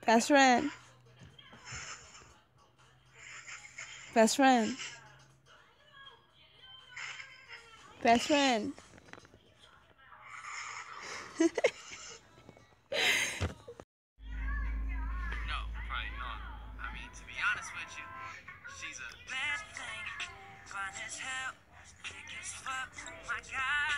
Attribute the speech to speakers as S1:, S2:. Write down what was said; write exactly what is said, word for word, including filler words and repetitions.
S1: Best friend. Best friend. Best friend.
S2: No, probably not. I mean, to be honest with you, she's a bad thing. Fine as hell, thick as fuck. Oh my god.